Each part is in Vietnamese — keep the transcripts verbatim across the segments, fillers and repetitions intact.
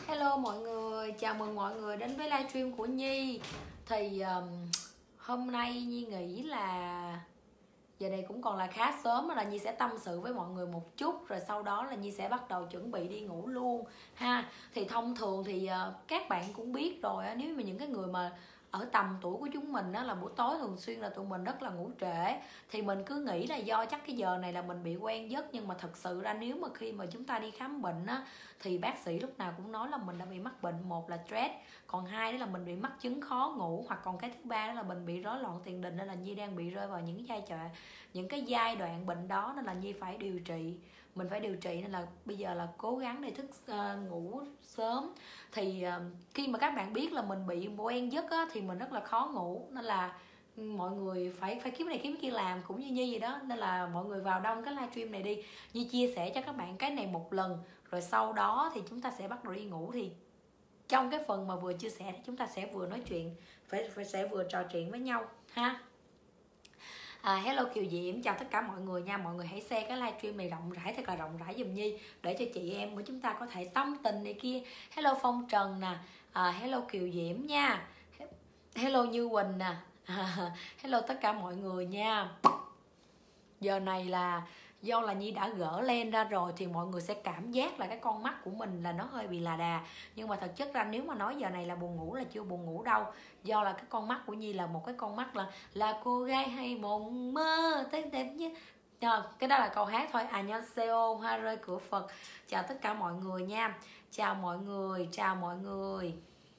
Hello mọi người, chào mừng mọi người đến với livestream của Nhi. Thì um, hôm nay Nhi nghĩ là giờ này cũng còn là khá sớm, là Nhi sẽ tâm sự với mọi người một chút, rồi sau đó là Nhi sẽ bắt đầu chuẩn bị đi ngủ luôn ha. Thì thông thường thì uh, các bạn cũng biết rồi, nếu mà những cái người mà ở tầm tuổi của chúng mình đó, là buổi tối thường xuyên là tụi mình rất là ngủ trễ, thì mình cứ nghĩ là do chắc cái giờ này là mình bị quen giấc. Nhưng mà thật sự ra nếu mà khi mà chúng ta đi khám bệnh á, thì bác sĩ lúc nào cũng nói là mình đã bị mắc bệnh, một là stress, còn hai đó là mình bị mắc chứng khó ngủ, hoặc còn cái thứ ba đó là mình bị rối loạn tiền đình. Nên là Nhi đang bị rơi vào những cái giai đoạn những cái giai đoạn bệnh đó, nên là Nhi phải điều trị, mình phải điều trị. Nên là bây giờ là cố gắng để thức uh, ngủ sớm. Thì uh, khi mà các bạn biết là mình bị quen giấc á, thì mình rất là khó ngủ, nên là mọi người phải phải kiếm này kiếm kia làm cũng như Nhi vậy đó. Nên là mọi người vào đông cái livestream này đi, Nhi chia sẻ cho các bạn cái này một lần, rồi sau đó thì chúng ta sẽ bắt đầu đi ngủ. Thì trong cái phần mà vừa chia sẻ thì chúng ta sẽ vừa nói chuyện, phải, phải sẽ vừa trò chuyện với nhau ha. À, hello Kiều Diễm, chào tất cả mọi người nha. Mọi người hãy share cái livestream này rộng rãi, thật là rộng rãi giùm Nhi, để cho chị em của chúng ta có thể tâm tình này kia. Hello Phong Trần nè, à, hello Kiều Diễm nha, hello Như Quỳnh nè, à, hello tất cả mọi người nha. Giờ này là do là Nhi đã gỡ len ra rồi, thì mọi người sẽ cảm giác là cái con mắt của mình là nó hơi bị là đà. Nhưng mà thật chất ra nếu mà nói giờ này là buồn ngủ là chưa buồn ngủ đâu. Do là cái con mắt của Nhi là một cái con mắt là là cô gái hay mộng mơ thấy đẹp nhé. À, cái đó là câu hát thôi. À nhân xeo hoa rơi cửa Phật. Chào tất cả mọi người nha. Chào mọi người, chào mọi người.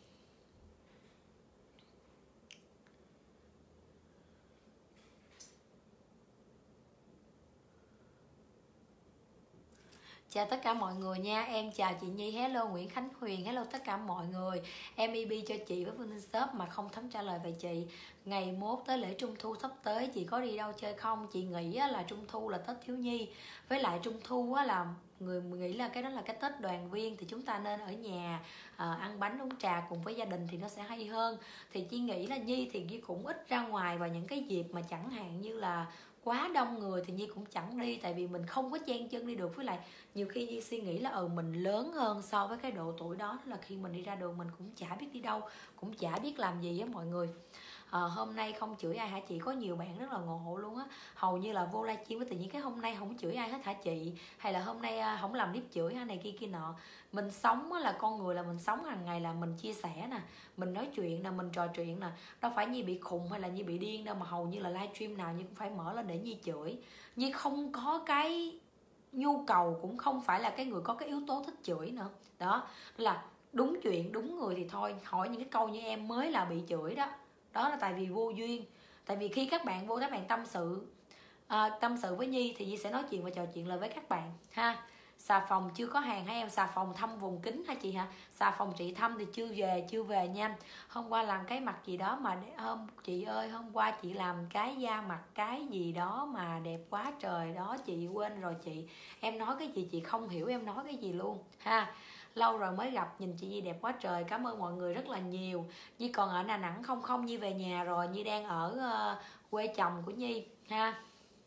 Chào tất cả mọi người nha. Em chào chị Nhi, hello Nguyễn Khánh Huyền, hello tất cả mọi người. Em e bê cho chị với Phương Shop mà không thấm trả lời về chị. Ngày mốt tới lễ Trung Thu sắp tới, chị có đi đâu chơi không? Chị nghĩ là Trung Thu là Tết thiếu nhi, với lại Trung Thu là người nghĩ là cái đó là cái Tết đoàn viên, thì chúng ta nên ở nhà à, ăn bánh uống trà cùng với gia đình thì nó sẽ hay hơn. Thì chị nghĩ là Nhi thì Nhi cũng ít ra ngoài vào những cái dịp mà chẳng hạn như là quá đông người thì Nhi cũng chẳng đi, tại vì mình không có chen chân đi được. Với lại nhiều khi Nhi suy nghĩ là ừ mình lớn hơn so với cái độ tuổi đó, là khi mình đi ra đường mình cũng chả biết đi đâu, cũng chả biết làm gì á mọi người. À, hôm nay không chửi ai hả chị? Có nhiều bạn rất là ngộ luôn á, hầu như là vô livestream với tự nhiên cái hôm nay không chửi ai hết hả chị, hay là hôm nay không làm clip chửi hay này kia kia nọ. Mình sống là con người, là mình sống hàng ngày là mình chia sẻ nè, mình nói chuyện nè, mình trò chuyện nè, đâu phải Nhi bị khùng hay là Nhi bị điên đâu mà hầu như là livestream nào Nhi cũng phải mở lên để Nhi chửi. Nhi không có cái nhu cầu, cũng không phải là cái người có cái yếu tố thích chửi nữa đó. Là đúng chuyện đúng người thì thôi, hỏi những cái câu như em mới là bị chửi đó. Đó là tại vì vô duyên. Tại vì khi các bạn vô các bạn tâm sự à, tâm sự với Nhi thì Nhi sẽ nói chuyện và trò chuyện lời với các bạn ha. Xà phòng chưa có hàng hả em? Xà phòng thăm vùng kính hả chị hả? Xà phòng chị thăm thì chưa về, chưa về nha. Hôm qua làm cái mặt gì đó mà hôm chị ơi, hôm qua chị làm cái da mặt cái gì đó mà đẹp quá trời đó, chị quên rồi chị. Em nói cái gì chị không hiểu em nói cái gì luôn ha. Lâu rồi mới gặp, nhìn chị Nhi đẹp quá trời, cảm ơn mọi người rất là nhiều. Nhi còn ở Đà Nẵng không? Không, Nhi về nhà rồi, Nhi đang ở uh, quê chồng của Nhi ha.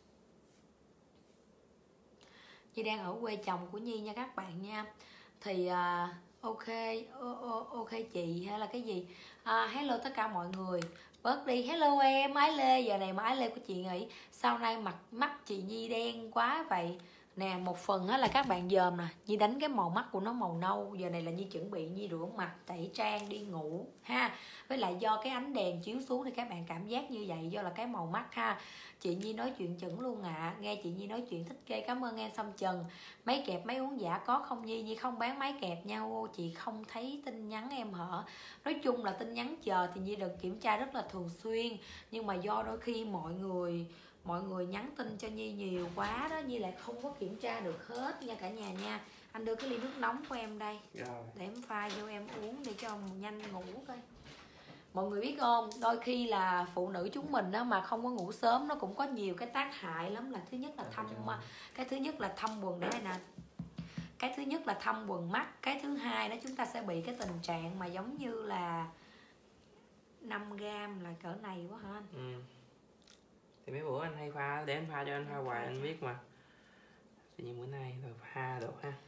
Nhi đang ở quê chồng của Nhi nha các bạn nha. Thì uh, ok, ok chị hay là cái gì? À, hello tất cả mọi người. Bớt đi, hello em Ái Lê, giờ này mà Ái Lê của chị nghĩ sau nay mặt mắt chị Nhi đen quá vậy nè. Một phần là các bạn dòm nè, Nhi đánh cái màu mắt của nó màu nâu. Giờ này là Nhi chuẩn bị Nhi rửa mặt, tẩy trang đi ngủ ha. Với lại do cái ánh đèn chiếu xuống thì các bạn cảm giác như vậy, do là cái màu mắt ha. Chị Nhi nói chuyện chuẩn luôn ạ. À. Nghe chị Nhi nói chuyện thích ghê, cảm ơn em Song Trần. Máy kẹp máy uống giả có không Nhi? Nhi không bán máy kẹp nha. Ô, chị không thấy tin nhắn em hả? Nói chung là tin nhắn chờ thì Nhi được kiểm tra rất là thường xuyên, nhưng mà do đôi khi mọi người mọi người nhắn tin cho Nhi nhiều quá đó, Nhi lại không có kiểm tra được hết nha cả nhà nha. Anh đưa cái ly nước nóng của em đây rồi, để em pha vô em uống để cho ông nhanh ngủ coi. Mọi người biết không, đôi khi là phụ nữ chúng mình đó mà không có ngủ sớm, nó cũng có nhiều cái tác hại lắm. Là thứ nhất là thâm cái thứ nhất là thâm quần, để đây nè, cái thứ nhất là thâm quần mắt, cái thứ hai đó chúng ta sẽ bị cái tình trạng mà giống như là năm gam là cỡ này quá hả anh? Ừ. Thì mấy bữa anh hay pha, để anh pha cho anh pha hoài anh biết mà. Tự nhiên bữa nay rồi pha được ha.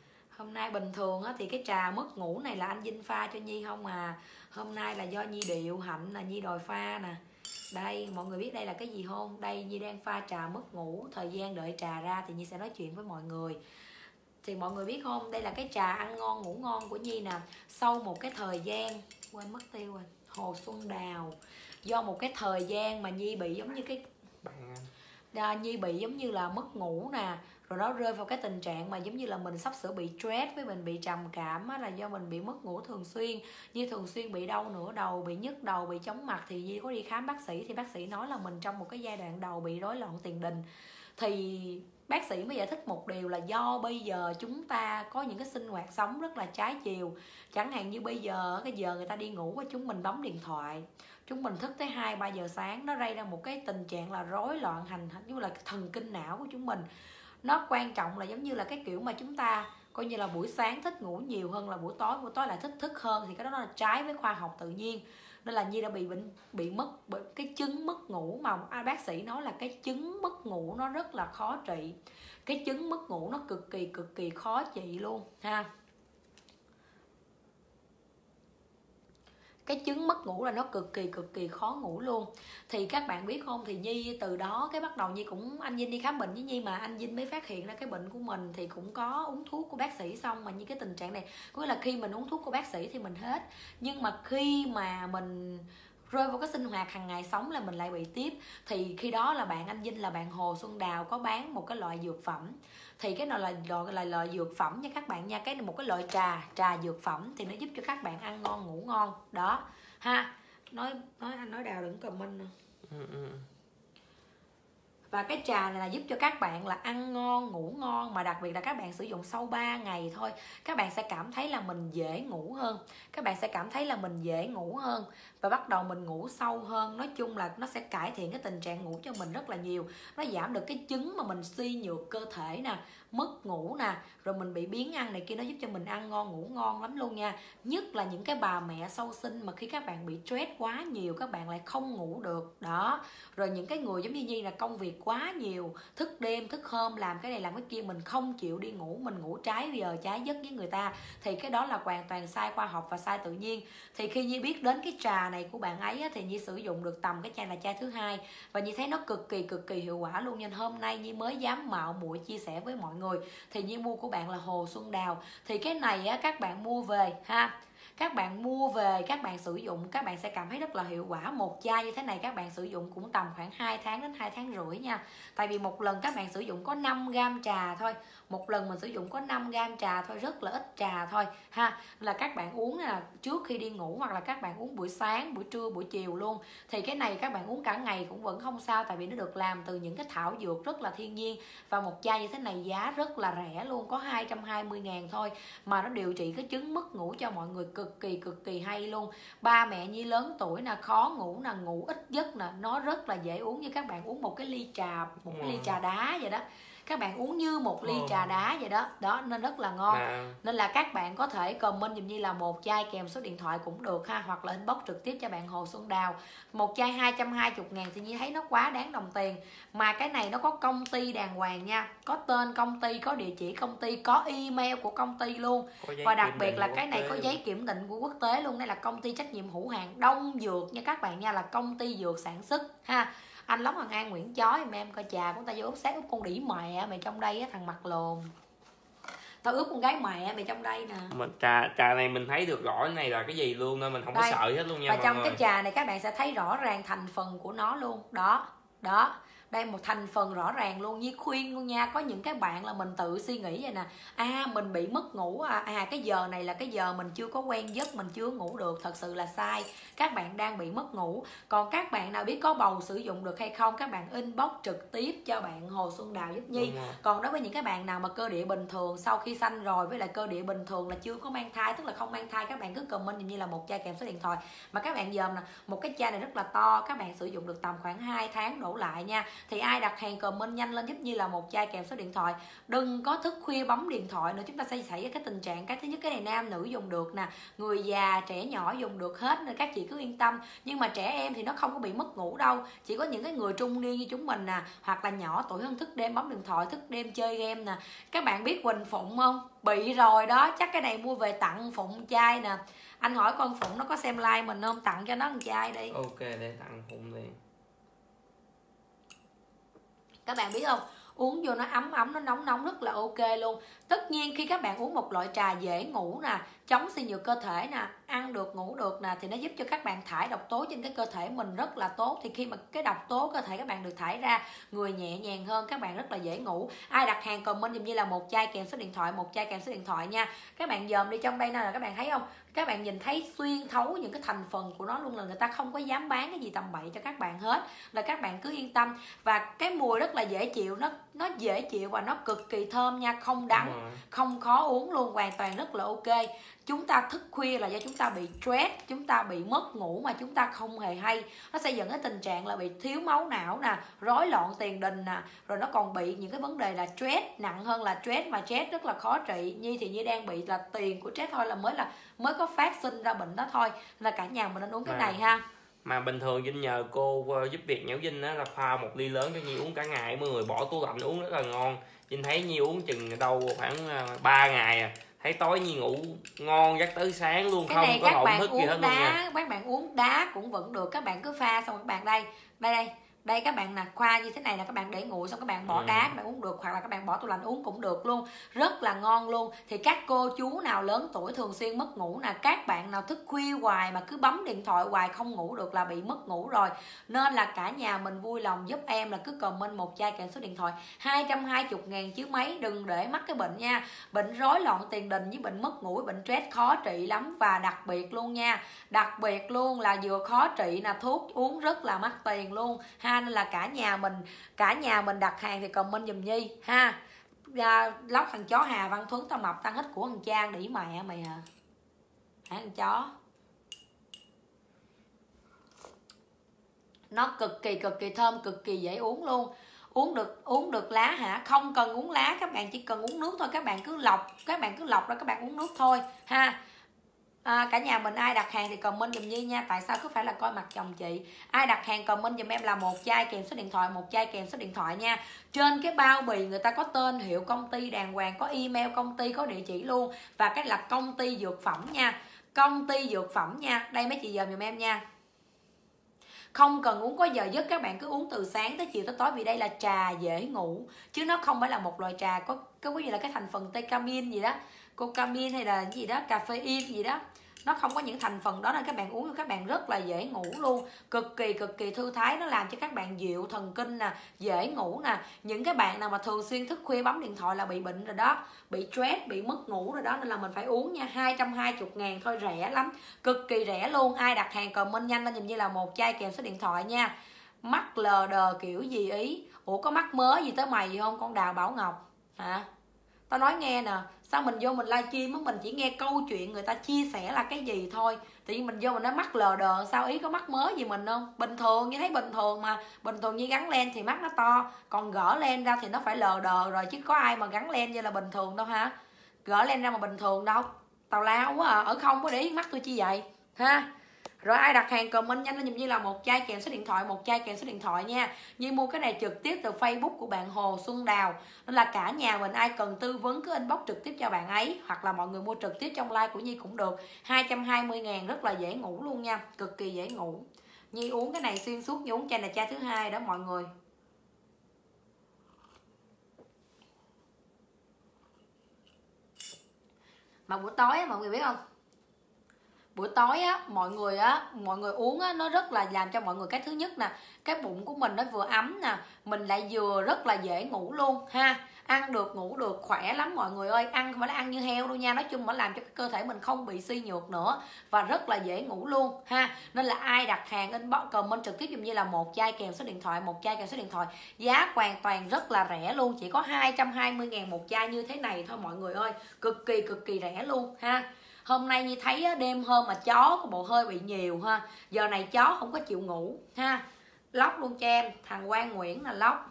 Hôm nay bình thường á, thì cái trà mất ngủ này là anh Vinh pha cho Nhi không à. Hôm nay là do Nhi điệu hạnh là Nhi đòi pha nè. Đây mọi người biết đây là cái gì không? Đây Nhi đang pha trà mất ngủ. Thời gian đợi trà ra thì Nhi sẽ nói chuyện với mọi người. Thì mọi người biết không, đây là cái trà ăn ngon ngủ ngon của Nhi nè. Sau một cái thời gian, quên mất tiêu rồi, Hồ Xuân Đào. Do một cái thời gian mà Nhi bị giống như cái à, Nhi bị giống như là mất ngủ nè, rồi nó rơi vào cái tình trạng mà giống như là mình sắp sửa bị stress với mình bị trầm cảm á, là do mình bị mất ngủ thường xuyên. Nhi thường xuyên bị đau nửa đầu, bị nhức đầu, bị chóng mặt. Thì Nhi có đi khám bác sĩ thì bác sĩ nói là mình trong một cái giai đoạn đầu bị rối loạn tiền đình. Thì bác sĩ mới giải thích một điều là do bây giờ chúng ta có những cái sinh hoạt sống rất là trái chiều. Chẳng hạn như bây giờ cái giờ người ta đi ngủ và chúng mình bấm điện thoại, chúng mình thức tới hai ba giờ sáng, nó gây ra một cái tình trạng là rối loạn hành như là thần kinh não của chúng mình. Nó quan trọng là giống như là cái kiểu mà chúng ta coi như là buổi sáng thích ngủ nhiều hơn là buổi tối, buổi tối lại thích thức hơn, thì cái đó là trái với khoa học tự nhiên. Nên là Nhi đã bị bệnh bị mất cái chứng mất ngủ mà ai bác sĩ nói là cái chứng mất ngủ nó rất là khó trị. Cái chứng mất ngủ nó cực kỳ cực kỳ khó trị luôn ha. Cái chứng mất ngủ là nó cực kỳ cực kỳ khó ngủ luôn. Thì các bạn biết không, thì Nhi từ đó cái bắt đầu Nhi cũng, anh Vinh đi khám bệnh với Nhi mà anh Vinh mới phát hiện ra cái bệnh của mình. Thì cũng có uống thuốc của bác sĩ xong mà như cái tình trạng này, có nghĩa là khi mình uống thuốc của bác sĩ thì mình hết, nhưng mà khi mà mình rơi vào cái sinh hoạt hàng ngày sống là mình lại bị tiếp. Thì khi đó là bạn anh Vinh là bạn Hồ Xuân Đào có bán một cái loại dược phẩm. Thì cái nào là loại là loại dược phẩm nha các bạn nha, cái này một cái loại trà trà dược phẩm thì nó giúp cho các bạn ăn ngon ngủ ngon đó ha. Nói nói anh nói Đào đừng comment nữa. Ừ, ừ. Và cái trà này là giúp cho các bạn là ăn ngon ngủ ngon, mà đặc biệt là các bạn sử dụng sau ba ngày thôi, các bạn sẽ cảm thấy là mình dễ ngủ hơn, các bạn sẽ cảm thấy là mình dễ ngủ hơn và bắt đầu mình ngủ sâu hơn. Nói chung là nó sẽ cải thiện cái tình trạng ngủ cho mình rất là nhiều. Nó giảm được cái chứng mà mình suy nhược cơ thể nè, mất ngủ nè, rồi mình bị biếng ăn này kia, nó giúp cho mình ăn ngon ngủ ngon lắm luôn nha. Nhất là những cái bà mẹ sau sinh mà khi các bạn bị stress quá nhiều, các bạn lại không ngủ được đó. Rồi những cái người giống như Nhi là công việc quá nhiều, thức đêm thức hôm, làm cái này làm cái kia, mình không chịu đi ngủ, mình ngủ trái giờ trái giấc với người ta, thì cái đó là hoàn toàn sai khoa học và sai tự nhiên. Thì khi Nhi biết đến cái trà này của bạn ấy thì Nhi sử dụng được tầm cái chai là chai thứ hai và Nhi thấy nó cực kỳ cực kỳ hiệu quả luôn. Nên hôm nay Nhi mới dám mạo muội chia sẻ với mọi người. Thì Nhi mua của bạn là Hồ Xuân Đào. Thì cái này á, các bạn mua về ha, các bạn mua về các bạn sử dụng, các bạn sẽ cảm thấy rất là hiệu quả. Một chai như thế này các bạn sử dụng cũng tầm khoảng hai tháng đến hai tháng rưỡi nha. Tại vì một lần các bạn sử dụng có năm gam trà thôi, một lần mình sử dụng có năm gam trà thôi, rất là ít trà thôi ha. Là các bạn uống là trước khi đi ngủ, hoặc là các bạn uống buổi sáng, buổi trưa, buổi chiều luôn. Thì cái này các bạn uống cả ngày cũng vẫn không sao, tại vì nó được làm từ những cái thảo dược rất là thiên nhiên. Và một chai như thế này giá rất là rẻ luôn, có hai trăm hai mươi ngàn thôi, mà nó điều trị cái chứng mất ngủ cho mọi người cực kỳ cực kỳ hay luôn. Ba mẹ Nhi lớn tuổi nè, khó ngủ nè, ngủ ít giấc nè, nó rất là dễ uống. Như các bạn uống một cái ly trà, một cái ly trà đá vậy đó, các bạn uống như một ly trà đá vậy đó đó, nên rất là ngon. À. Nên là các bạn có thể comment dùm Nhi là một chai kèm số điện thoại cũng được ha, hoặc là inbox trực tiếp cho bạn Hồ Xuân Đào. Một chai hai trăm hai mươi ngàn thì Nhi thấy nó quá đáng đồng tiền. Mà cái này nó có công ty đàng hoàng nha, có tên công ty, có địa chỉ công ty, có email của công ty luôn. Và đặc biệt là cái này có giấy kiểm định của quốc tế luôn. Đây là công ty trách nhiệm hữu hạn Đông Dược nha các bạn nha, là công ty dược sản xuất ha. Anh Lóng Hoàng An Nguyễn Chói em em coi trà của ta vô ướp xác ướp con đĩ mẹ mày trong đây á, thằng mặt lồn. Tao ướp con gái mẹ mày trong đây nè. Mà trà trà này mình thấy được rõ cái này là cái gì luôn nên mình không đây, có sợ hết luôn nha. Và trong ơi. Cái trà này các bạn sẽ thấy rõ ràng thành phần của nó luôn. Đó, đó. Đây một thành phần rõ ràng luôn. Nhi khuyên luôn nha, có những cái bạn là mình tự suy nghĩ vậy nè, à mình bị mất ngủ à, à cái giờ này là cái giờ mình chưa có quen giấc, mình chưa ngủ được. Thật sự là sai, các bạn đang bị mất ngủ. Còn các bạn nào biết có bầu sử dụng được hay không, các bạn inbox trực tiếp cho bạn Hồ Xuân Đào giúp Nhi. Còn đối với những cái bạn nào mà cơ địa bình thường, sau khi sanh rồi với lại cơ địa bình thường là chưa có mang thai, tức là không mang thai, các bạn cứ comment như là một chai kèm số điện thoại. Mà các bạn dòm nè, một cái chai này rất là to, các bạn sử dụng được tầm khoảng hai tháng đổ lại nha. Thì ai đặt hàng comment nhanh lên giúp Nhi là một chai kèm số điện thoại. Đừng có thức khuya bấm điện thoại nữa, chúng ta sẽ xảy ra cái tình trạng cái thứ nhất, cái này nam nữ dùng được nè, người già trẻ nhỏ dùng được hết, nên các chị cứ yên tâm. Nhưng mà trẻ em thì nó không có bị mất ngủ đâu, chỉ có những cái người trung niên như chúng mình nè, hoặc là nhỏ tuổi hơn thức đêm bấm điện thoại, thức đêm chơi game nè. Các bạn biết Quỳnh Phụng không? Bị rồi đó, chắc cái này mua về tặng Phụng chai nè. Anh hỏi con Phụng nó có xem like mình không, tặng cho nó một chai đi. Ok, để tặng Phụng đi. Các bạn biết không, uống vô nó ấm ấm, nó nóng nóng rất là ok luôn. Tất nhiên khi các bạn uống một loại trà dễ ngủ nè, chống suy nhược cơ thể nè, ăn được ngủ được nè, thì nó giúp cho các bạn thải độc tố trên cái cơ thể mình rất là tốt. Thì khi mà cái độc tố cơ thể các bạn được thải ra, người nhẹ nhàng hơn, các bạn rất là dễ ngủ. Ai đặt hàng comment dùm như là một chai kèm số điện thoại, một chai kèm số điện thoại nha. Các bạn dòm đi trong đây nè, là các bạn thấy không, các bạn nhìn thấy xuyên thấu những cái thành phần của nó luôn, là người ta không có dám bán cái gì tầm bậy cho các bạn hết, là các bạn cứ yên tâm. Và cái mùi rất là dễ chịu, nó nó dễ chịu và nó cực kỳ thơm nha, không đắng, không khó uống luôn, hoàn toàn rất là ok. Chúng ta thức khuya là do chúng ta bị stress, chúng ta bị mất ngủ mà chúng ta không hề hay. Nó sẽ dẫn đến tình trạng là bị thiếu máu não nè, rối loạn tiền đình nè, rồi nó còn bị những cái vấn đề là stress, nặng hơn là stress, mà stress rất là khó trị. Nhi thì Nhi đang bị là tiền của stress thôi, là mới là mới có phát sinh ra bệnh đó thôi. Nên là cả nhà mình nên uống cái à. này ha. Mà bình thường Vinh nhờ cô giúp việc nhão Vinh á là pha một ly lớn cho Nhi uống cả ngày, mọi người bỏ tủ lạnh uống rất là ngon. Vinh thấy Nhi uống chừng đâu khoảng ba ngày à, thấy tối Nhi ngủ ngon giấc tới sáng luôn, cái không này có các thổn bạn thức uống gì hết đá, luôn nha. các bạn uống đá cũng vẫn được, các bạn cứ pha xong các bạn đây đây đây đây các bạn nè, khoa như thế này là các bạn để nguội xong các bạn bỏ ừ. đá các bạn uống được, hoặc là các bạn bỏ tủ lạnh uống cũng được luôn, rất là ngon luôn. Thì các cô chú nào lớn tuổi thường xuyên mất ngủ nè, các bạn nào thức khuya hoài mà cứ bấm điện thoại hoài không ngủ được là bị mất ngủ rồi. Nên là cả nhà mình vui lòng giúp em là cứ comment một chai kèm số điện thoại, hai trăm hai mươi ngàn chứ mấy, đừng để mắc cái bệnh nha. Bệnh rối loạn tiền đình với bệnh mất ngủ, bệnh stress khó trị lắm. Và đặc biệt luôn nha, đặc biệt luôn là vừa khó trị nè, thuốc uống rất là mắc tiền luôn ha. Nên là cả nhà mình cả nhà mình đặt hàng thì comment giùm Nhi ha. À, lóc thằng chó Hà Văn Thuấn tao mập tăng hết của thằng Trang đĩ mẹ mày à, hả thằng chó. Nó cực kỳ cực kỳ thơm, cực kỳ dễ uống luôn. Uống được uống được lá hả? Không cần uống lá, các bạn chỉ cần uống nước thôi. Các bạn cứ lọc, các bạn cứ lọc ra các bạn uống nước thôi ha. À, cả nhà mình ai đặt hàng thì comment giùm Nhi nha. Tại sao cứ phải là coi mặt chồng chị. Ai đặt hàng comment giùm em là một chai kèm số điện thoại, một chai kèm số điện thoại nha. Trên cái bao bì người ta có tên hiệu công ty đàng hoàng, có email công ty, có địa chỉ luôn. Và cái là công ty dược phẩm nha, công ty dược phẩm nha. Đây mấy chị dòm giùm em nha. Không cần uống có giờ giấc, các bạn cứ uống từ sáng tới chiều tới tối, vì đây là trà dễ ngủ chứ nó không phải là một loại trà có có cái gì là cái thành phần tecamin gì đó, cocamin hay là gì đó, caffeine gì đó, nó không có những thành phần đó, nên các bạn uống các bạn rất là dễ ngủ luôn, cực kỳ cực kỳ thư thái. Nó làm cho các bạn dịu thần kinh nè, dễ ngủ nè. Những cái bạn nào mà thường xuyên thức khuya bấm điện thoại là bị bệnh rồi đó, bị stress, bị mất ngủ rồi đó, nên là mình phải uống nha. Hai trăm hai mươi ngàn thôi, rẻ lắm, cực kỳ rẻ luôn. Ai đặt hàng comment nhanh lên nhìn như là một chai kèm số điện thoại nha. Mắt lờ đờ kiểu gì ý, ủa có mắc mớ gì tới mày gì không con Đào Bảo Ngọc hả? Tao nói nghe nè, sao mình vô mình livestream á, mình chỉ nghe câu chuyện người ta chia sẻ là cái gì thôi, tự nhiên mình vô mình nói mắt lờ đờ, sao ý có mắc mớ gì mình không? Bình thường như thấy bình thường mà, bình thường như gắn len thì mắt nó to, còn gỡ len ra thì nó phải lờ đờ rồi, chứ có ai mà gắn len như là bình thường đâu hả? Gỡ len ra mà bình thường đâu, tào lao quá à, ở không có để ý mắt tôi chi vậy ha. Rồi ai đặt hàng comment nhanh lên dùm như là một chai kèm số điện thoại, một chai kèm số điện thoại nha. Như mua cái này trực tiếp từ Facebook của bạn Hồ Xuân Đào, nên là cả nhà mình ai cần tư vấn cứ inbox trực tiếp cho bạn ấy, hoặc là mọi người mua trực tiếp trong live của Nhi cũng được. Hai trăm hai mươi ngàn rất là dễ ngủ luôn nha, cực kỳ dễ ngủ. Nhi uống cái này xuyên suốt, Nhi uống chai này chai thứ hai đó mọi người. Mà buổi tối á mọi người biết không, buổi tối á mọi người á mọi người uống á, nó rất là làm cho mọi người, cái thứ nhất nè, cái bụng của mình nó vừa ấm nè, mình lại vừa rất là dễ ngủ luôn ha. Ăn được ngủ được, khỏe lắm mọi người ơi. Ăn không phải là ăn như heo đâu nha, nói chung nó làm cho cái cơ thể mình không bị suy nhược nữa, và rất là dễ ngủ luôn ha. Nên là ai đặt hàng inbox comment trực tiếp dùm như là một chai kèm số điện thoại, một chai kèm số điện thoại. Giá hoàn toàn rất là rẻ luôn, chỉ có hai trăm hai mươi ngàn một chai như thế này thôi mọi người ơi, cực kỳ cực kỳ rẻ luôn ha. Hôm nay như thấy đêm hôm mà chó có bộ hơi bị nhiều ha, giờ này chó không có chịu ngủ ha. Lóc luôn cho em. Thằng Quang Nguyễn là lóc.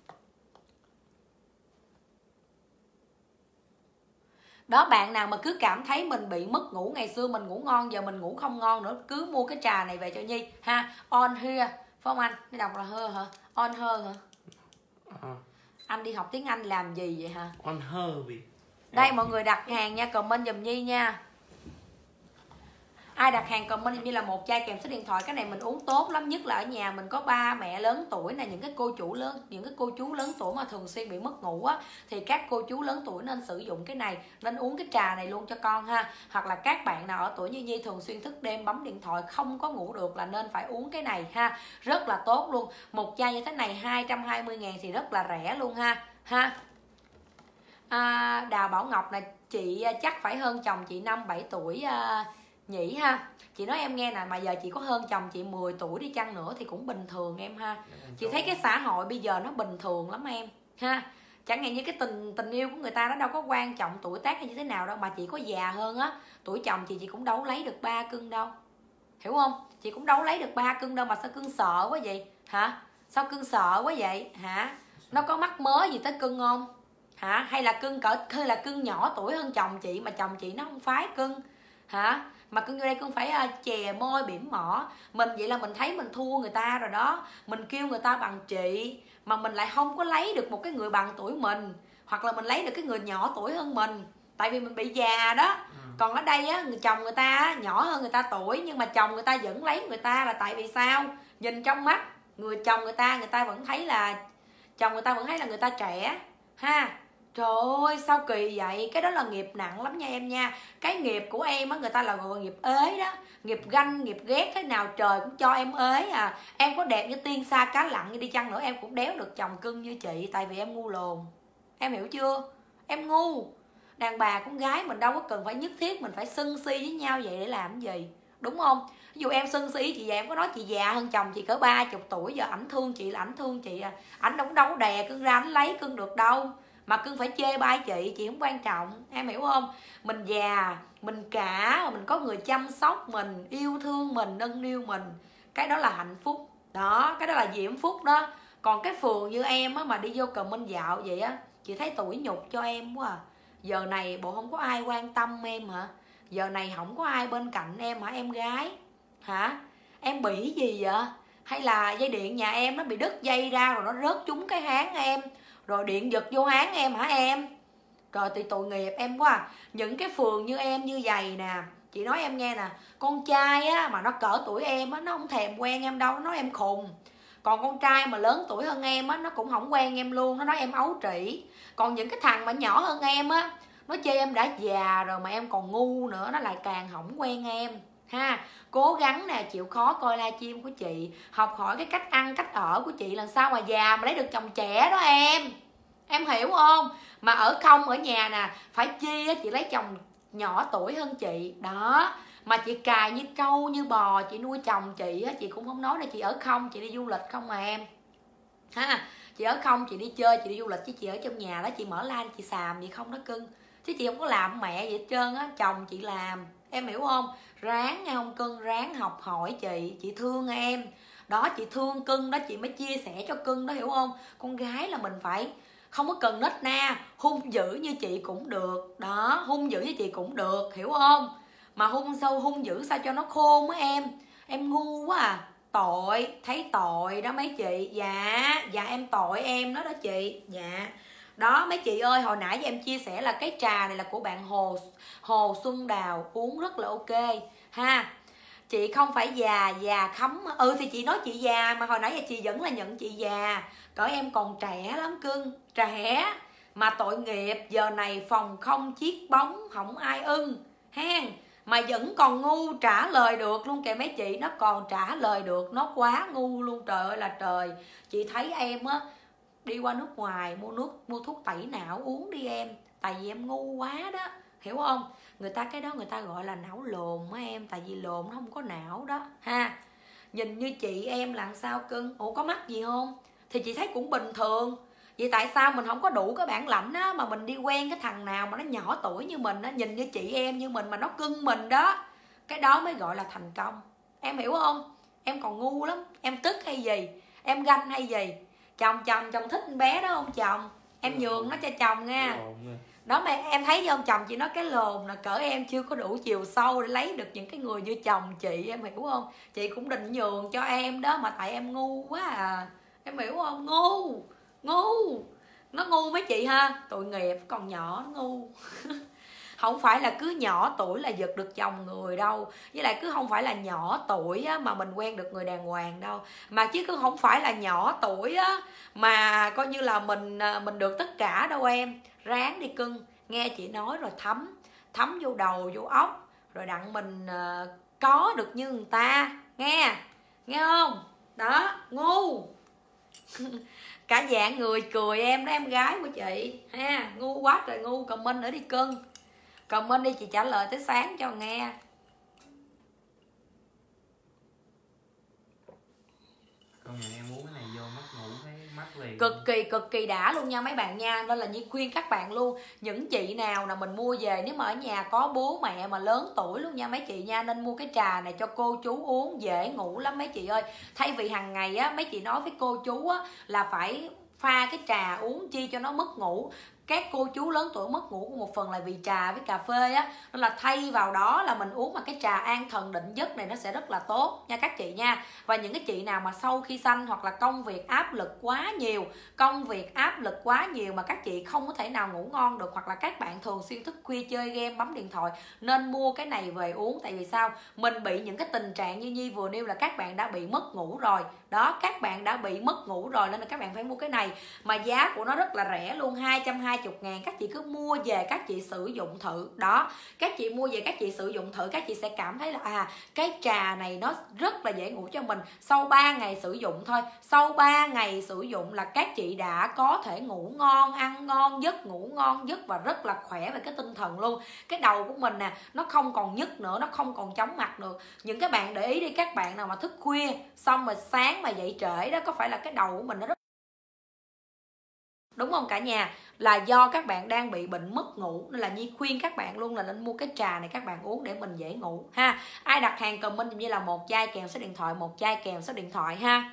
Đó, bạn nào mà cứ cảm thấy mình bị mất ngủ, ngày xưa mình ngủ ngon, giờ mình ngủ không ngon nữa, cứ mua cái trà này về cho Nhi ha. On here, phải không anh? Cái đọc là her hả? On her hả? À. Anh đi học tiếng Anh làm gì vậy hả? On her vì đây mọi người đặt hàng nha, comment giùm Nhi nha. Ai đặt hàng comment như là một chai kèm số điện thoại. Cái này mình uống tốt lắm, nhất là ở nhà mình có ba mẹ lớn tuổi này, những cái cô chủ lớn, những cái cô chú lớn tuổi mà thường xuyên bị mất ngủ á, thì các cô chú lớn tuổi nên sử dụng cái này, nên uống cái trà này luôn cho con ha. Hoặc là các bạn nào ở tuổi như Nhi thường xuyên thức đêm bấm điện thoại không có ngủ được là nên phải uống cái này ha, rất là tốt luôn. Một chai như thế này hai trăm hai mươi ngàn thì rất là rẻ luôn ha ha. À, Đào Bảo Ngọc này, chị chắc phải hơn chồng chị năm bảy tuổi à, nhỉ ha. Chị nói em nghe nè, mà giờ chị có hơn chồng chị mười tuổi đi chăng nữa thì cũng bình thường em ha. Chị thấy cái xã hội bây giờ nó bình thường lắm em ha. Chẳng hạn như cái tình tình yêu của người ta nó đâu có quan trọng tuổi tác hay như thế nào đâu, mà chị có già hơn á, tuổi chồng chị chị cũng đâu lấy được ba cân đâu, hiểu không? Chị cũng đâu lấy được ba cân đâu mà sao cưng sợ quá vậy hả? Sao cưng sợ quá vậy hả? Nó có mắc mớ gì tới cưng không hả? Hay là cưng cỡ hay là cưng nhỏ tuổi hơn chồng chị mà chồng chị nó không phái cưng hả? Mà cưng vô đây cưng phải uh, chè môi bỉm mỏ mình, vậy là mình thấy mình thua người ta rồi đó. Mình kêu người ta bằng chị mà mình lại không có lấy được một cái người bằng tuổi mình, hoặc là mình lấy được cái người nhỏ tuổi hơn mình, tại vì mình bị già đó. Còn ở đây á, người chồng người ta á, nhỏ hơn người ta tuổi nhưng mà chồng người ta vẫn lấy người ta là tại vì sao? Nhìn trong mắt người chồng người ta, người ta vẫn thấy là chồng người ta vẫn thấy là người ta trẻ ha. Trời ơi sao kỳ vậy? Cái đó là nghiệp nặng lắm nha em nha. Cái nghiệp của em á, người ta là gọi nghiệp ế đó, nghiệp ganh, nghiệp ghét, thế nào trời cũng cho em ế à. Em có đẹp như tiên sa cá lặn như đi chăng nữa em cũng đéo được chồng cưng như chị, tại vì em ngu lồn. Em hiểu chưa? Em ngu. Đàn bà con gái mình đâu có cần phải nhất thiết mình phải sân si với nhau vậy để làm cái gì, đúng không? Ví dụ em sân si chị, vậy em có nói chị già hơn chồng chị cỡ ba chục tuổi, giờ ảnh thương chị là ảnh thương chị à. Ảnh đâu đâu đè cưng ra ảnh lấy cưng được đâu mà cưng phải chê bai chị, chị không quan trọng, em hiểu không? Mình già, mình cả, mà mình có người chăm sóc mình, yêu thương mình, nâng niu mình, cái đó là hạnh phúc đó, cái đó là diễm phúc đó. Còn cái phường như em á, mà đi vô comment dạo vậy á, chị thấy tủi nhục cho em quá à. Giờ này bộ không có ai quan tâm em hả? Giờ này không có ai bên cạnh em hả em gái? Hả? Em bị gì vậy? Hay là dây điện nhà em nó bị đứt dây ra rồi nó rớt trúng cái háng em, rồi điện giật vô háng em hả em? Rồi thì tội nghiệp em quá à. Những cái phường như em như vậy nè, chị nói em nghe nè, con trai á mà nó cỡ tuổi em á, nó không thèm quen em đâu, nó nói em khùng. Còn con trai mà lớn tuổi hơn em á, nó cũng không quen em luôn, nó nói em ấu trĩ. Còn những cái thằng mà nhỏ hơn em á, nó chê em đã già rồi mà em còn ngu nữa, nó lại càng không quen em ha. Cố gắng nè, chịu khó coi livestream của chị, học hỏi cái cách ăn cách ở của chị, lần sau mà già mà lấy được chồng trẻ đó em. Em hiểu không? Mà ở không ở nhà nè, phải chi á, chị lấy chồng nhỏ tuổi hơn chị đó, mà chị cài như trâu như bò, chị nuôi chồng chị á, chị cũng không nói là chị ở không, chị đi du lịch không mà em ha. Chị ở không, chị đi chơi, chị đi du lịch, chứ chị ở trong nhà đó chị mở like chị xàm vậy không đó cưng, chứ chị không có làm mẹ gì hết trơn á, chồng chị làm, em hiểu không? Ráng nghe không cưng, ráng học hỏi chị, chị thương em đó, chị thương cưng đó, chị mới chia sẻ cho cưng đó, hiểu không? Con gái là mình phải không có cần nết na, hung dữ như chị cũng được đó, hung dữ như chị cũng được, hiểu không? Mà hung sao, hung dữ sao cho nó khôn á em. Em ngu quá à, tội, thấy tội đó mấy chị. Dạ, dạ em tội em đó đó chị. Dạ đó mấy chị ơi, hồi nãy giờ em chia sẻ là cái trà này là của bạn Hồ Hồ Xuân Đào, uống rất là ok ha. Chị không phải già, già khấm. Ừ thì chị nói chị già mà hồi nãy giờ chị vẫn là nhận chị già, cỡ em còn trẻ lắm cưng, trẻ mà tội nghiệp. Giờ này phòng không chiếc bóng, không ai ưng hen, mà vẫn còn ngu trả lời được luôn kìa mấy chị. Nó còn trả lời được, nó quá ngu luôn, trời ơi là trời. Chị thấy em á, đi qua nước ngoài mua nước, mua thuốc tẩy não uống đi em, tại vì em ngu quá đó, hiểu không? Người ta cái đó người ta gọi là não lồn á em, tại vì lồn nó không có não đó ha. Nhìn như chị em là sao cưng? Ủa có mắc gì không? Thì chị thấy cũng bình thường. Vậy tại sao mình không có đủ cái bản lãnh á, mà mình đi quen cái thằng nào mà nó nhỏ tuổi như mình á, nhìn như chị em như mình mà nó cưng mình đó, cái đó mới gọi là thành công, em hiểu không? Em còn ngu lắm, em tức hay gì? Em ganh hay gì? Chồng chồng chồng thích con bé đó không chồng? Em nhường nó cho chồng nha. Đó mà em thấy không, chồng chị nói cái lồn là cỡ em chưa có đủ chiều sâu để lấy được những cái người như chồng chị, em hiểu không? Chị cũng định nhường cho em đó mà tại em ngu quá à, em hiểu không? Ngu ngu nó ngu mấy chị ha, tội nghiệp còn nhỏ nó ngu. Không phải là cứ nhỏ tuổi là giật được chồng người đâu, với lại cứ không phải là nhỏ tuổi á, mà mình quen được người đàng hoàng đâu, mà chứ cứ không phải là nhỏ tuổi á, mà coi như là mình mình được tất cả đâu em. Ráng đi cưng, nghe chị nói rồi thấm thấm vô đầu vô óc, rồi đặng mình uh, có được như người ta, nghe nghe không? Đó, ngu. Cả dạng người cười em đó, em gái của chị ha, ngu quá trời ngu. Comment nữa đi cưng, comment đi chị trả lời tới sáng cho nghe. Công nhận em uống cái này vô mắt ngủ thấy mắt liền, cực kỳ cực kỳ đã luôn nha mấy bạn nha. Nên là Nhi khuyên các bạn luôn, những chị nào là mình mua về, nếu mà ở nhà có bố mẹ mà lớn tuổi luôn nha mấy chị nha, nên mua cái trà này cho cô chú uống, dễ ngủ lắm mấy chị ơi. Thay vì hàng ngày á mấy chị nói với cô chú á là phải pha cái trà uống chi cho nó mất ngủ. Các cô chú lớn tuổi mất ngủ một phần là vì trà với cà phê á, nên là thay vào đó là mình uống mà cái trà an thần định giấc này nó sẽ rất là tốt nha các chị nha. Và những cái chị nào mà sau khi sanh hoặc là công việc áp lực quá nhiều, công việc áp lực quá nhiều mà các chị không có thể nào ngủ ngon được, hoặc là các bạn thường xuyên thức khuya chơi game bấm điện thoại, nên mua cái này về uống. Tại vì sao? Mình bị những cái tình trạng như Nhi vừa nêu là các bạn đã bị mất ngủ rồi đó, các bạn đã bị mất ngủ rồi nên là các bạn phải mua cái này, mà giá của nó rất là rẻ luôn, hai trăm hai mươi ngàn. Các chị cứ mua về các chị sử dụng thử đó, các chị mua về các chị sử dụng thử, các chị sẽ cảm thấy là à cái trà này nó rất là dễ ngủ cho mình. Sau ba ngày sử dụng thôi, sau ba ngày sử dụng là các chị đã có thể ngủ ngon, ăn ngon giấc, ngủ ngon giấc và rất là khỏe về cái tinh thần luôn. Cái đầu của mình nè nó không còn nhức nữa, nó không còn chóng mặt được. Những cái bạn để ý đi, các bạn nào mà thức khuya xong rồi sáng mà dậy trễ đó, có phải là cái đầu của mình nó rất, đúng không cả nhà? Là do các bạn đang bị bệnh mất ngủ, nên là Nhi khuyên các bạn luôn là nên mua cái trà này các bạn uống để mình dễ ngủ ha. Ai đặt hàng comment như là một chai kèm số điện thoại, một chai kèm số điện thoại ha.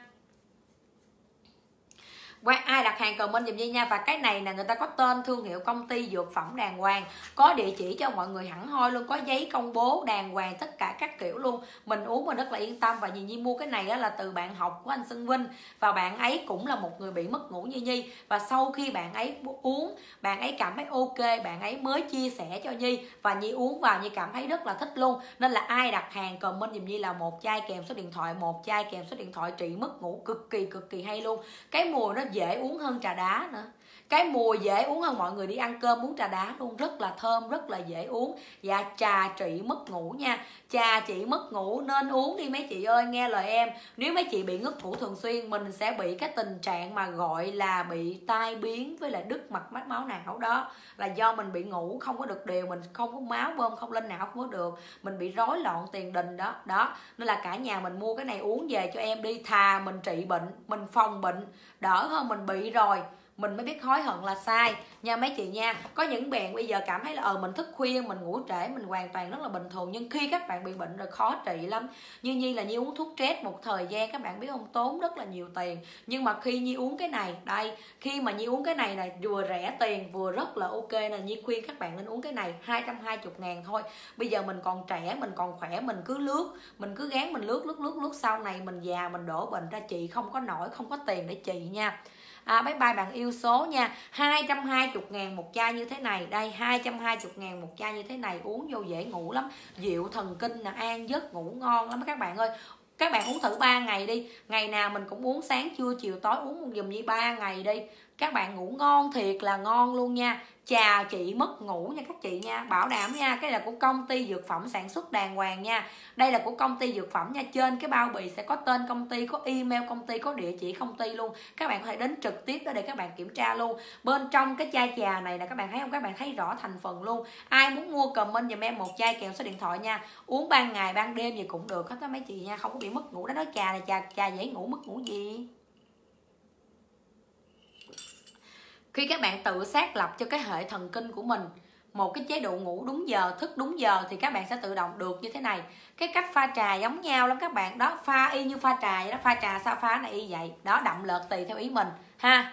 Qua ai đặt hàng comment dùm Nhi nha. Và cái này là người ta có tên thương hiệu công ty dược phẩm đàng hoàng, có địa chỉ cho mọi người hẳn hoi luôn, có giấy công bố đàng hoàng tất cả các kiểu luôn. Mình uống mình rất là yên tâm. Và Nhi Nhi mua cái này là từ bạn học của anh Xuân Vinh, và bạn ấy cũng là một người bị mất ngủ như Nhi. Và sau khi bạn ấy uống, bạn ấy cảm thấy ok, bạn ấy mới chia sẻ cho Nhi, và Nhi uống vào Nhi cảm thấy rất là thích luôn. Nên là ai đặt hàng comment dùm Nhi là một chai kèm số điện thoại, một chai kèm số điện thoại trị mất ngủ cực kỳ cực kỳ hay luôn. Cái mùi nó dễ uống hơn trà đá nữa, cái mùi dễ uống hơn mọi người đi ăn cơm uống trà đá luôn, rất là thơm, rất là dễ uống. Và trà trị mất ngủ nha, trà trị mất ngủ nên uống đi mấy chị ơi, nghe lời em. Nếu mấy chị bị ngất ngủ thường xuyên, mình sẽ bị cái tình trạng mà gọi là bị tai biến với lại đứt mạch mát máu não đó, là do mình bị ngủ không có được đều, mình không có máu bơm không lên não không có được, mình bị rối loạn tiền đình đó đó. Nên là cả nhà mình mua cái này uống về cho em đi, thà mình trị bệnh, mình phòng bệnh đỡ hơn mình bị rồi mình mới biết hối hận là sai nha mấy chị nha. Có những bạn bây giờ cảm thấy là ờ mình thức khuya mình ngủ trễ mình hoàn toàn rất là bình thường, nhưng khi các bạn bị bệnh rồi khó trị lắm. Như Nhi là Nhi uống thuốc stress một thời gian, các bạn biết không, tốn rất là nhiều tiền. Nhưng mà khi Nhi uống cái này đây, khi mà Nhi uống cái này này vừa rẻ tiền vừa rất là ok, là Nhi khuyên các bạn nên uống cái này, hai trăm hai mươi ngàn thôi. Bây giờ mình còn trẻ, mình còn khỏe, mình cứ lướt, mình cứ gán mình lướt lướt lướt lướt, sau này mình già mình đổ bệnh ra chị không có nổi, không có tiền để trị nha. À, bye bye bạn yêu số nha. Hai trăm hai mươi ngàn một chai như thế này. Đây, hai trăm hai mươi ngàn một chai như thế này. Uống vô dễ ngủ lắm, dịu thần kinh là an giấc, ngủ ngon lắm các bạn ơi. Các bạn uống thử ba ngày đi, ngày nào mình cũng uống sáng trưa chiều tối, uống một dùm như ba ngày đi, các bạn ngủ ngon thiệt là ngon luôn nha. Trà chị mất ngủ nha các chị nha, bảo đảm nha. Cái là của công ty dược phẩm sản xuất đàng hoàng nha. Đây là của công ty dược phẩm nha. Trên cái bao bì sẽ có tên công ty, có email công ty, có địa chỉ công ty luôn. Các bạn có thể đến trực tiếp đó để các bạn kiểm tra luôn. Bên trong cái chai trà này là các bạn thấy không, các bạn thấy rõ thành phần luôn. Ai muốn mua comment giùm em một chai kèm số điện thoại nha. Uống ban ngày ban đêm gì cũng được hết đó mấy chị nha, không có bị mất ngủ. Đó nói trà này trà trà dễ ngủ, mất ngủ gì. Khi các bạn tự xác lập cho cái hệ thần kinh của mình một cái chế độ ngủ đúng giờ, thức đúng giờ thì các bạn sẽ tự động được như thế này. Cái cách pha trà giống nhau lắm các bạn, đó pha y như pha trà vậy đó, pha trà sao pha này y vậy đó, đậm lợt tùy theo ý mình ha.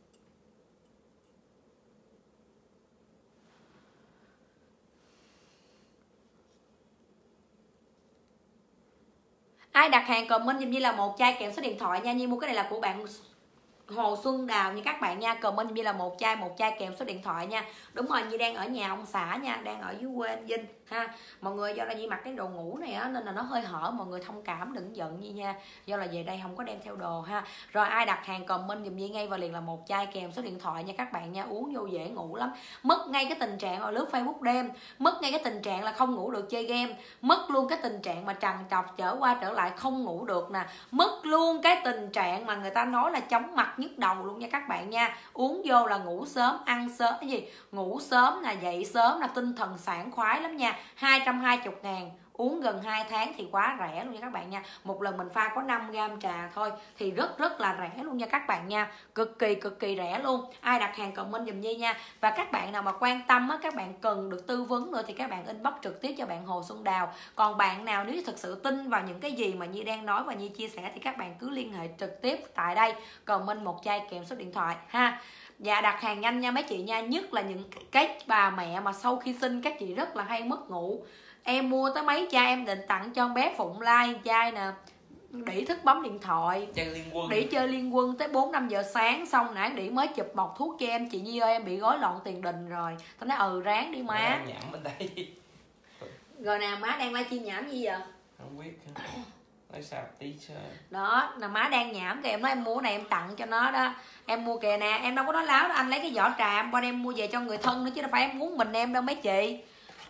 Ai đặt hàng comment giùm như là một chai kèm số điện thoại nha. Như mua cái này là của bạn Hồ Xuân Đào như các bạn nha. Comment như là một chai, một chai kèm số điện thoại nha. Đúng rồi, Nhi đang ở nhà ông xã nha, đang ở dưới quê Vinh ha. Mọi người do là Nhi mặc cái đồ ngủ này á nên là nó hơi hở, mọi người thông cảm đừng giận Nhi nha. Do là về đây không có đem theo đồ ha. Rồi ai đặt hàng comment giùm Nhi ngay và liền là một chai kèm số điện thoại nha các bạn nha. Uống vô dễ ngủ lắm. Mất ngay cái tình trạng ở lướt Facebook đêm, mất ngay cái tình trạng là không ngủ được chơi game, mất luôn cái tình trạng mà trằn trọc trở qua trở lại không ngủ được nè, mất luôn cái tình trạng mà người ta nói là chóng mặt nhức đầu luôn nha các bạn nha. Uống vô là ngủ sớm, ăn sớm, cái gì ngủ sớm là dậy sớm là tinh thần sảng khoái lắm nha. Hai trăm hai mươi ngàn, uống gần hai tháng thì quá rẻ luôn nha các bạn nha. Một lần mình pha có năm gam trà thôi thì rất rất là rẻ luôn nha các bạn nha. Cực kỳ cực kỳ rẻ luôn. Ai đặt hàng comment giùm Nhi nha. Và các bạn nào mà quan tâm á, các bạn cần được tư vấn nữa thì các bạn inbox trực tiếp cho bạn Hồ Xuân Đào. Còn bạn nào nếu thực sự tin vào những cái gì mà Nhi đang nói và Nhi chia sẻ thì các bạn cứ liên hệ trực tiếp tại đây, comment một chai kèm số điện thoại ha. Dạ đặt hàng nhanh nha mấy chị nha. Nhất là những cái bà mẹ mà sau khi sinh các chị rất là hay mất ngủ. Em mua tới mấy chai em định tặng cho con bé Phụng Lai chai nè, đĩ thức bấm điện thoại, Chơi liên quân. đĩ chơi liên quân tới bốn năm giờ sáng. Xong nãy đĩ mới chụp bọc thuốc cho em, chị Nhi ơi em bị gói loạn tiền đình rồi. Tao nói ừ ráng đi má. Nhảm bên đây. Rồi nè má đang livestream nhảm gì vậy? Không biết. Nói sạp tí chơi. Đó là má đang nhảm kìa, em nói em mua này em tặng cho nó đó. Em mua kìa nè, em đâu có nói láo đâu, anh lấy cái vỏ trà em qua em mua về cho người thân nữa chứ đâu phải em muốn mình em đâu mấy chị.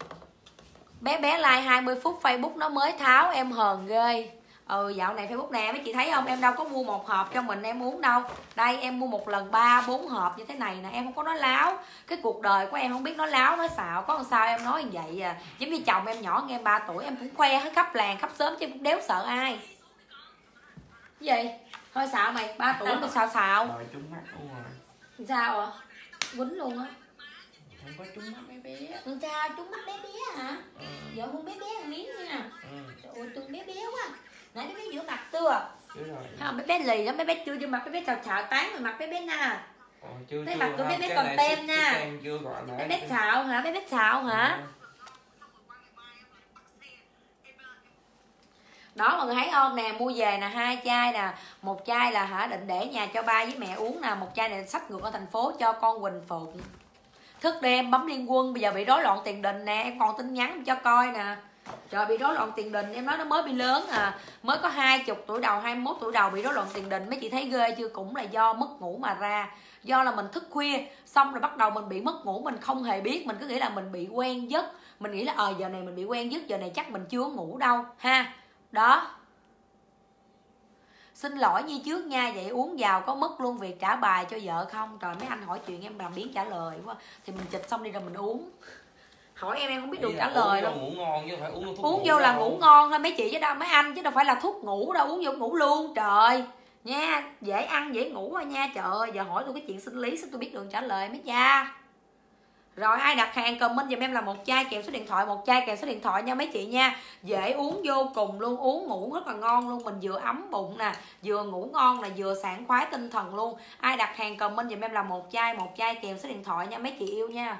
Bé bé like hai mươi phút Facebook nó mới tháo em hờn ghê. Ừ dạo này Facebook nè mấy chị thấy không, em đâu có mua một hộp cho mình em uống đâu. Đây em mua một lần ba bốn hộp như thế này nè, em không có nói láo. Cái cuộc đời của em không biết nói láo nói xạo, có làm sao em nói như vậy à. Giống như chồng em nhỏ nghe ba tuổi em cũng khoe hết khắp làng khắp xóm chứ em cũng đéo sợ ai. Cái gì? Thôi xạo mày, ba tuổi tôi xạo xạo. Rồi trúng mắt luôn rồi. Sao à? Quýnh luôn á. Không có trúng mắt mấy bé. Sao trúng mắt bé bé hả? Ừ. Giờ hôn bé bé ăn miếng nha. Ừ. Trời ơi trông bé bé quá. Nãy bé bé rửa mặt chưa? Chưa rồi. Không, bé bé lì lắm, bé bé chưa vô mặt bé bé xào xào tán rồi mặt bé bé nè. Ồ, chưa, Thấy chưa, mặt của bé bé còn tem nha. Tem chưa gọi Bé bé xào hả? Bé bé xào hả? Ừ. Đó mọi người thấy không nè, mua về nè hai chai nè, một chai là hả định để nhà cho ba với mẹ uống nè, một chai này xách ngược ở thành phố cho con Quỳnh Phụng. Thức đêm bấm liên quân, bây giờ bị rối loạn tiền đình nè, em còn tin nhắn cho coi nè. Trời bị rối loạn tiền đình, em nói nó mới bị lớn à, mới có hai mươi tuổi đầu, hai mươi mốt tuổi đầu bị rối loạn tiền đình. Mấy chị thấy ghê chưa? Cũng là do mất ngủ mà ra. Do là mình thức khuya, xong rồi bắt đầu mình bị mất ngủ, mình không hề biết, mình cứ nghĩ là mình bị quen giấc. Mình nghĩ là ờ giờ này mình bị quen giấc, giờ này chắc mình chưa ngủ đâu ha. Đó. Xin lỗi Nhi trước nha, vậy uống vào có mất luôn việc trả bài cho vợ không? Trời mấy anh hỏi chuyện em làm biến trả lời quá. Thì mình chịch xong đi rồi mình uống. Hỏi em em không biết được trả lời đâu. Ngủ ngon chứ phải uống thuốc Uống ngủ vô là đâu. ngủ ngon thôi mấy chị chứ đâu mấy anh, chứ đâu phải là thuốc ngủ đâu, uống vô ngủ luôn trời. Nha, dễ ăn dễ ngủ thôi nha. Trời ơi, giờ hỏi tôi cái chuyện sinh lý sao tôi biết đường trả lời mấy cha. Rồi ai đặt hàng comment giùm em là một chai kèm số điện thoại, một chai kèm số điện thoại nha mấy chị nha. Dễ uống vô cùng luôn, uống ngủ rất là ngon luôn, mình vừa ấm bụng nè, vừa ngủ ngon nè, vừa sảng khoái tinh thần luôn. Ai đặt hàng comment giùm em là một chai, một chai kèm số điện thoại nha mấy chị yêu nha.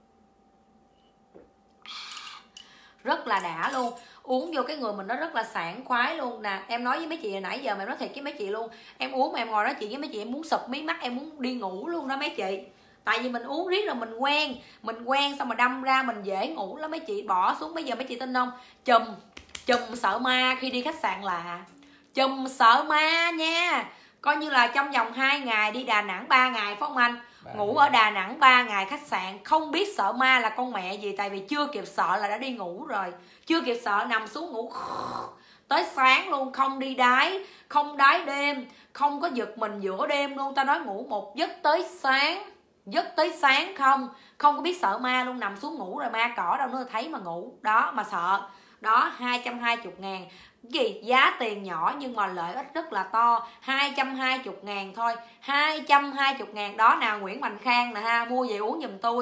Rất là đã luôn, uống vô cái người mình nó rất là sảng khoái luôn nè. Em nói với mấy chị hồi nãy giờ mà em nói thiệt với mấy chị luôn, em uống mà em ngồi nói chuyện với mấy chị em muốn sụp mí mắt, em muốn đi ngủ luôn đó mấy chị. Tại vì mình uống riết rồi mình quen, mình quen xong mà đâm ra mình dễ ngủ lắm mấy chị. Bỏ xuống bây giờ mấy chị tin không, chùm chùm sợ ma khi đi khách sạn lạ, chùm sợ ma nha. Coi như là trong vòng hai ngày đi Đà Nẵng ba ngày phải không anh? Ngủ ở Đà Nẵng ba ngày khách sạn, không biết sợ ma là con mẹ gì. Tại vì chưa kịp sợ là đã đi ngủ rồi, chưa kịp sợ nằm xuống ngủ tới sáng luôn, không đi đái, không đái đêm, không có giật mình giữa đêm luôn. Ta nói ngủ một giấc tới sáng, giấc tới sáng không, không có biết sợ ma luôn, nằm xuống ngủ rồi ma cỏ đâu nữa thấy mà ngủ. Đó mà sợ. Đó hai trăm hai mươi ngàn. Gì giá tiền nhỏ nhưng mà lợi ích rất là to. Hai trăm hai mươi ngàn thôi, hai trăm hai mươi ngàn. Đó nào Nguyễn Mạnh Khang nè ha, mua về uống giùm tôi.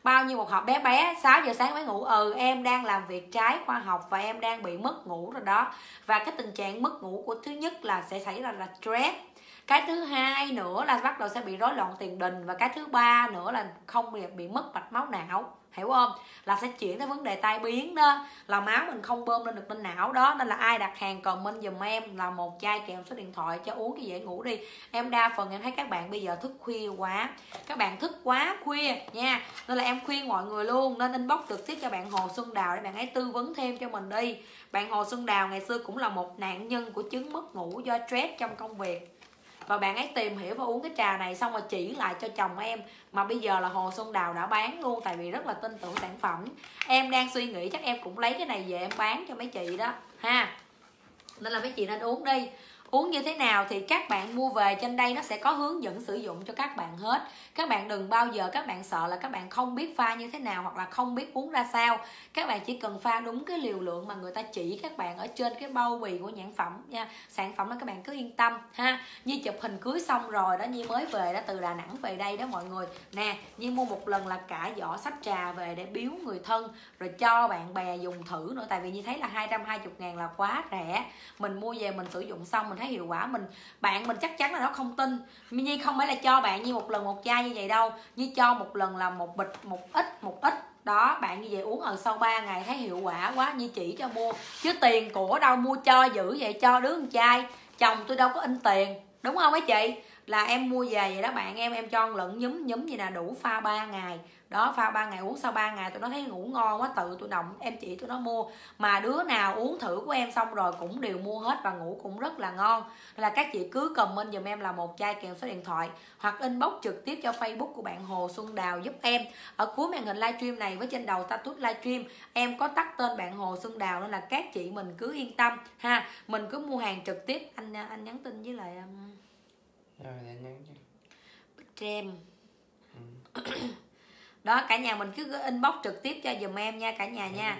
bao nhiêu một hộp bé bé, sáu giờ sáng mới ngủ. Ừ, em đang làm việc trái khoa học và em đang bị mất ngủ rồi đó. Và cái tình trạng mất ngủ của thứ nhất là sẽ xảy ra là stress, cái thứ hai nữa là bắt đầu sẽ bị rối loạn tiền đình, và cái thứ ba nữa là không bị, bị mất mạch máu não, hiểu không? Là sẽ chuyển tới vấn đề tai biến đó, là máu mình không bơm lên được lên não đó. Nên là ai đặt hàng comment giùm em là một chai kèm số điện thoại cho uống cái dễ ngủ đi. Em đa phần em thấy các bạn bây giờ thức khuya quá, các bạn thức quá khuya nha, nên là em khuyên mọi người luôn nên inbox trực tiếp cho bạn Hồ Xuân Đào để bạn ấy tư vấn thêm cho mình đi. Bạn Hồ Xuân Đào ngày xưa cũng là một nạn nhân của chứng mất ngủ do stress trong công việc, và bạn ấy tìm hiểu và uống cái trà này xong rồi chỉ lại cho chồng em, mà bây giờ là Hồ Xuân Đào đã bán luôn, tại vì rất là tin tưởng sản phẩm. Em đang suy nghĩ chắc em cũng lấy cái này về em bán cho mấy chị đó ha, nên là mấy chị nên uống đi. Uống như thế nào thì các bạn mua về, trên đây nó sẽ có hướng dẫn sử dụng cho các bạn hết. Các bạn đừng bao giờ các bạn sợ là các bạn không biết pha như thế nào hoặc là không biết uống ra sao. Các bạn chỉ cần pha đúng cái liều lượng mà người ta chỉ các bạn ở trên cái bao bì của nhãn phẩm nha. Sản phẩm đó các bạn cứ yên tâm ha. Nhi chụp hình cưới xong rồi đó, Nhi mới về đó từ Đà Nẵng về đây đó mọi người. Nè, Nhi mua một lần là cả giỏ sách trà về để biếu người thân, rồi cho bạn bè dùng thử nữa. Tại vì Nhi thấy là hai trăm hai mươi ngàn là quá rẻ. Mình mua về mình sử dụng xong mình thấy hiệu quả, mình bạn mình chắc chắn là nó không tin. Nhi không phải là cho bạn như một lần một chai như vậy đâu, Nhi cho một lần là một bịch, một ít một ít đó. Bạn như vậy uống ở sau ba ngày thấy hiệu quả quá, Nhi chỉ cho mua, chứ tiền của đâu mua cho dữ vậy, cho đứa con trai, chồng tôi đâu có in tiền, đúng không mấy chị? Là em mua về vậy đó bạn em, em cho lẫn nhúm nhúm gì nè, đủ pha ba ngày đó. Pha ba ngày uống sau ba ngày tụi nó thấy ngủ ngon quá, tự tụi động em chỉ tụi nó mua. Mà đứa nào uống thử của em xong rồi cũng đều mua hết và ngủ cũng rất là ngon. Nên là các chị cứ comment giùm em là một chai kèm số điện thoại, hoặc inbox trực tiếp cho Facebook của bạn Hồ Xuân Đào giúp em. Ở cuối màn hình livestream này với trên đầu status livestream em có tắt tên bạn Hồ Xuân Đào, nên là các chị mình cứ yên tâm ha. Mình cứ mua hàng trực tiếp. Anh anh nhắn tin với lại um... rồi anh nhắn chứ Bích Trem. Ừ. Đó, cả nhà mình cứ inbox trực tiếp cho dùm em nha cả nhà nha.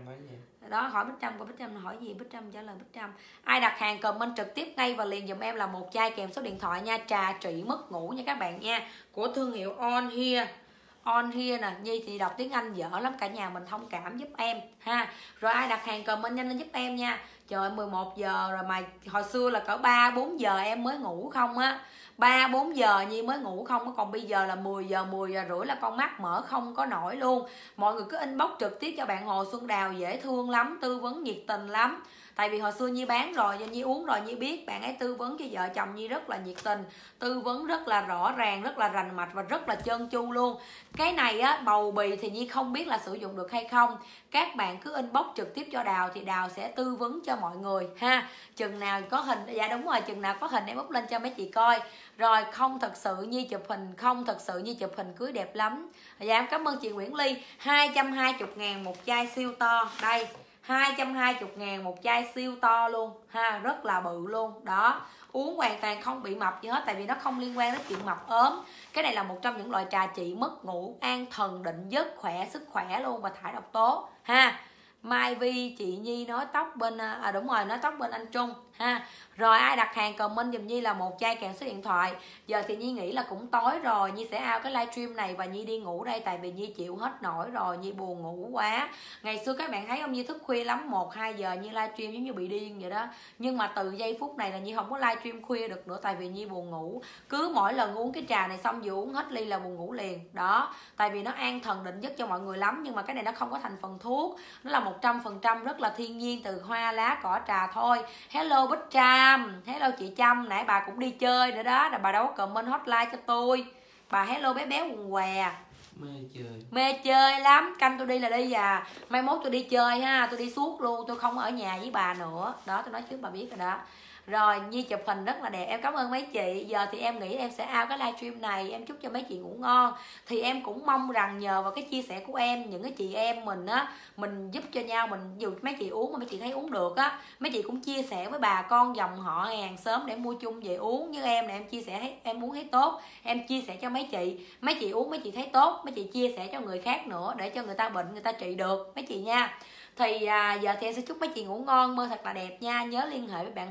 Đó, hỏi Bích Trâm, coi Bích Trâm hỏi gì, Bích Trâm trả lời Bích Trâm. Ai đặt hàng comment trực tiếp ngay và liền dùm em là một chai kèm số điện thoại nha. Trà trị mất ngủ nha các bạn nha, của thương hiệu On Here. On Here nè, Nhi thì đọc tiếng Anh dở lắm, cả nhà mình thông cảm giúp em ha. Rồi ai đặt hàng comment nhanh lên giúp em nha. Trời, mười một giờ rồi mà hồi xưa là cỡ ba bốn giờ em mới ngủ không á, ba bốn giờ Nhi mới ngủ không á, còn bây giờ là mười giờ mười giờ rưỡi là con mắt mở không có nổi luôn. Mọi người cứ inbox trực tiếp cho bạn Hồ Xuân Đào, dễ thương lắm, tư vấn nhiệt tình lắm. Tại vì hồi xưa Nhi bán rồi, Nhi uống rồi Nhi biết, bạn ấy tư vấn cho vợ chồng Nhi rất là nhiệt tình, tư vấn rất là rõ ràng, rất là rành mạch và rất là trơn tru luôn. Cái này á, bầu bì thì Nhi không biết là sử dụng được hay không. Các bạn cứ inbox trực tiếp cho Đào thì Đào sẽ tư vấn cho mọi người ha. Chừng nào có hình, dạ đúng rồi, chừng nào có hình em up lên cho mấy chị coi. Rồi không thật sự Nhi chụp hình, không thật sự Nhi chụp hình cưới đẹp lắm. Dạ em cảm ơn chị Nguyễn Ly. Hai trăm hai mươi ngàn một chai siêu to. Đây, hai trăm hai mươi ngàn một chai siêu to luôn ha, rất là bự luôn đó. Uống hoàn toàn không bị mập gì hết, tại vì nó không liên quan đến chuyện mập ốm. Cái này là một trong những loại trà trị mất ngủ, an thần định giấc, khỏe sức khỏe luôn và thải độc tố ha. Mai Vi chị Nhi nói tóc bên, à đúng rồi, nói tóc bên anh Trung ha. Rồi ai đặt hàng comment giùm Nhi là một chai kèm số điện thoại. Giờ thì Nhi nghĩ là cũng tối rồi, Nhi sẽ out cái livestream này và Nhi đi ngủ đây, tại vì Nhi chịu hết nổi rồi, Nhi buồn ngủ quá. Ngày xưa các bạn thấy không, Nhi thức khuya lắm, một hai giờ Nhi livestream giống như bị điên vậy đó. Nhưng mà từ giây phút này là Nhi không có livestream khuya được nữa, tại vì Nhi buồn ngủ. Cứ mỗi lần uống cái trà này xong vừa uống hết ly là buồn ngủ liền đó. Tại vì nó an thần định giấc cho mọi người lắm, nhưng mà cái này nó không có thành phần thuốc, nó là một trăm phần trăm rất là thiên nhiên từ hoa lá cỏ trà thôi. Hello Bích Trâm, hello chị Trâm, nãy bà cũng đi chơi nữa đó, là bà đâu có comment hotline cho tôi. Bà hello bé bé quần què. Mê chơi. Mê chơi lắm, canh tôi đi là đi à. Mai mốt tôi đi chơi ha, tôi đi suốt luôn, tôi không ở nhà với bà nữa. Đó, tôi nói trước bà biết rồi đó. Rồi Nhi chụp hình rất là đẹp, em cảm ơn mấy chị. Giờ thì em nghĩ em sẽ out cái livestream này, em chúc cho mấy chị ngủ ngon. Thì em cũng mong rằng nhờ vào cái chia sẻ của em, những cái chị em mình á, mình giúp cho nhau, mình dù mấy chị uống mà mấy chị thấy uống được á, mấy chị cũng chia sẻ với bà con dòng họ hàng xóm để mua chung về uống. Như em này, em chia sẻ thấy em uống thấy tốt, em chia sẻ cho mấy chị, mấy chị uống mấy chị thấy tốt, mấy chị chia sẻ cho người khác nữa để cho người ta bệnh người ta trị được mấy chị nha. Thì à, giờ thì em sẽ chúc mấy chị ngủ ngon, mơ thật là đẹp nha. Nhớ liên hệ với bạn Hồ Xuân Đào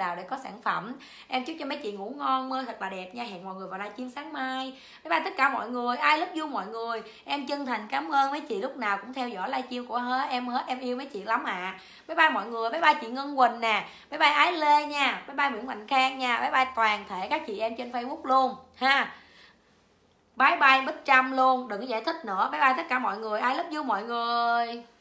Đào để có sản phẩm. Em chúc cho mấy chị ngủ ngon, mơ thật là đẹp nha. Hẹn mọi người vào livestream sáng mai. Bye bye tất cả mọi người, I love you mọi người. Em chân thành cảm ơn mấy chị lúc nào cũng theo dõi livestream của hết em hết, em yêu mấy chị lắm ạ. À. Bye bye mọi người, bye bye chị Ngân Quỳnh nè, bye bye Ái Lê nha, bye bye Nguyễn Mạnh Khang nha, bye bye toàn thể các chị em trên Facebook luôn ha. Bye bye Bích Trâm luôn, đừng có giải thích nữa. Bye bye tất cả mọi người, I love you mọi người.